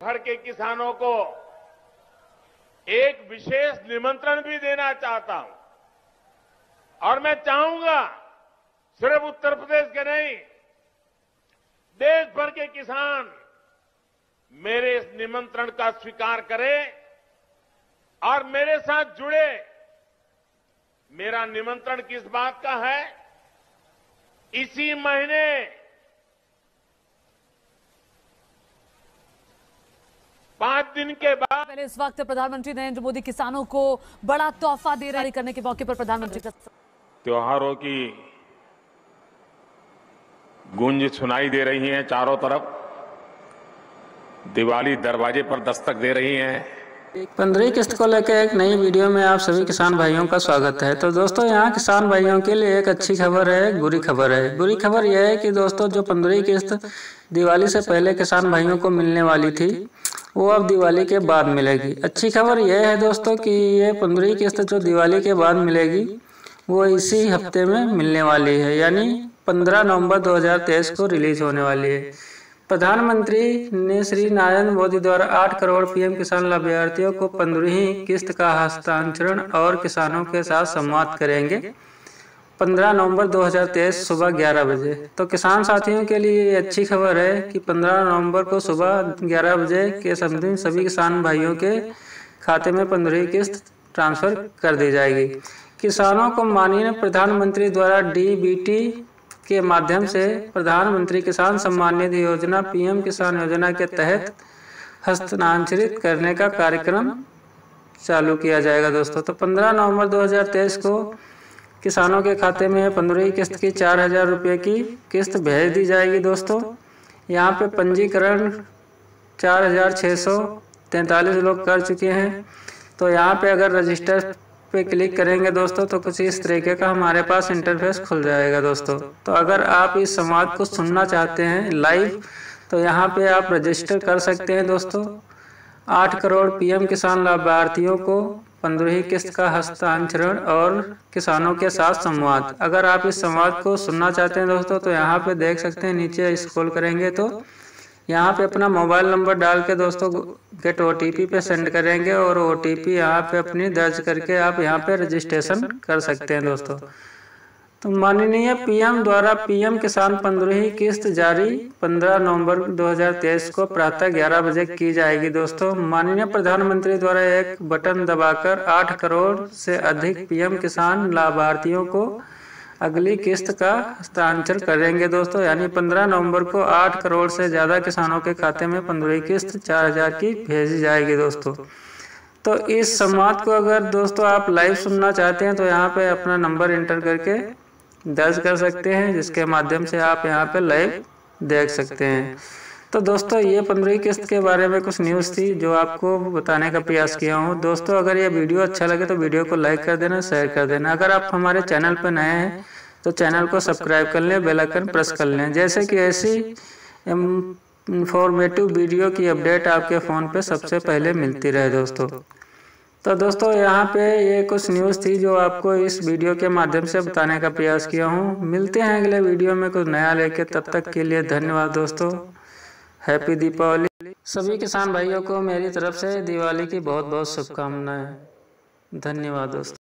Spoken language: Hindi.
भर के किसानों को एक विशेष निमंत्रण भी देना चाहता हूं और मैं चाहूंगा सिर्फ उत्तर प्रदेश के नहीं, देश भर के किसान मेरे इस निमंत्रण का स्वीकार करें और मेरे साथ जुड़े। मेरा निमंत्रण किस बात का है? इसी महीने 5 दिन के बाद पहले इस वक्त प्रधानमंत्री नरेंद्र मोदी किसानों को बड़ा तोहफा दे रहे करने के मौके पर प्रधानमंत्री का त्योहारों की गूंज सुनाई दे रही है। चारों तरफ दिवाली दरवाजे पर दस्तक दे रही है। 15वीं किस्त को लेकर एक नई वीडियो में आप सभी किसान भाइयों का स्वागत है। तो दोस्तों, यहाँ किसान भाइयों के लिए एक अच्छी खबर है, एक बुरी खबर है। बुरी खबर यह है कि दोस्तों, जो 15वीं किस्त दिवाली से पहले किसान भाइयों को मिलने वाली थी, वो अब दिवाली के बाद मिलेगी। अच्छी खबर यह है दोस्तों कि ये 15वीं किस्त जो दिवाली के बाद मिलेगी, वो इसी हफ्ते में मिलने वाली है, यानी 15 नवंबर 2023 को रिलीज होने वाली है। प्रधानमंत्री ने श्री नरेंद्र मोदी द्वारा 8 करोड़ पीएम किसान लाभार्थियों को 15वीं किस्त का हस्तांतरण और किसानों के साथ संवाद करेंगे 15 नवंबर 2023 सुबह 11 बजे। तो किसान साथियों के लिए ये अच्छी खबर है कि 15 नवंबर को सुबह 11 बजे के समथिंग सभी किसान भाइयों के खाते में 15वीं किस्त ट्रांसफर कर दी जाएगी। किसानों को माननीय प्रधानमंत्री द्वारा डीबीटी के माध्यम से प्रधानमंत्री किसान सम्मान निधि योजना पीएम किसान योजना के तहत हस्तांतरित करने का कार्यक्रम चालू किया जाएगा दोस्तों। तो 15 नवंबर 2023 को किसानों के खाते में 15वीं किस्त की 4000 रुपये की किस्त भेज दी जाएगी दोस्तों। यहाँ पे पंजीकरण 4643 लोग कर चुके हैं। तो यहाँ पे अगर रजिस्टर पे क्लिक करेंगे दोस्तों, तो कुछ इस तरीके का हमारे पास इंटरफेस खुल जाएगा दोस्तों। तो अगर आप इस संवाद को सुनना चाहते हैं लाइव, तो यहाँ पे आप रजिस्टर कर सकते हैं दोस्तों। 8 करोड़ पीएम किसान लाभार्थियों को 15वीं किस्त का हस्तांतरण और किसानों के साथ संवाद। अगर आप इस संवाद को सुनना चाहते हैं दोस्तों, तो यहाँ पे देख सकते हैं, नीचे स्क्रॉल करेंगे तो यहाँ पे अपना मोबाइल नंबर डाल के दोस्तों गेट OTP पे सेंड करेंगे और OTP यहाँ पे अपनी दर्ज करके आप यहाँ पे रजिस्ट्रेशन कर सकते हैं दोस्तों। तो माननीय पीएम द्वारा पीएम किसान 15वीं किस्त जारी 15 नवंबर 2023 को प्रातः 11 बजे की जाएगी दोस्तों। माननीय प्रधानमंत्री द्वारा एक बटन दबाकर 8 करोड़ से अधिक पीएम किसान लाभार्थियों को अगली किस्त का हस्तांतरण करेंगे दोस्तों। यानी 15 नवंबर को 8 करोड़ से ज्यादा किसानों के खाते में 15वीं किस्त 4000 की भेजी जाएगी दोस्तों। तो इस संवाद को अगर दोस्तों आप लाइव सुनना चाहते हैं, तो यहाँ पे अपना नंबर एंटर करके दर्ज कर सकते हैं, जिसके माध्यम से आप यहाँ पे लाइव देख सकते हैं। तो दोस्तों, ये 15वीं किस्त के बारे में कुछ न्यूज़ थी जो आपको बताने का प्रयास किया हूँ दोस्तों। अगर ये वीडियो अच्छा लगे तो वीडियो को लाइक कर देना, शेयर कर देना। अगर आप हमारे चैनल पर नए हैं तो चैनल को सब्सक्राइब कर लें, बेल आइकन प्रेस कर लें, जैसे कि ऐसी इंफॉर्मेटिव वीडियो की अपडेट आपके फ़ोन पे सबसे पहले मिलती रहे दोस्तों। तो दोस्तों, यहाँ पे ये कुछ न्यूज़ थी जो आपको इस वीडियो के माध्यम से बताने का प्रयास किया हूँ। मिलते हैं अगले वीडियो में कुछ नया लेके, तब तक के लिए धन्यवाद दोस्तों। हैप्पी दीपावली। सभी किसान भाइयों को मेरी तरफ से दिवाली की बहुत बहुत शुभकामनाएं। धन्यवाद दोस्तों।